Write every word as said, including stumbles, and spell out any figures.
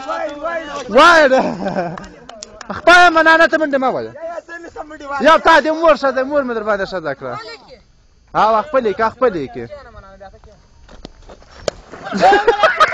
وای خپله منانه ته منډې مه وایه یو تا دې مور ښه دی مور مې در باندې ښځه کړه او خپلې کې خپلې کې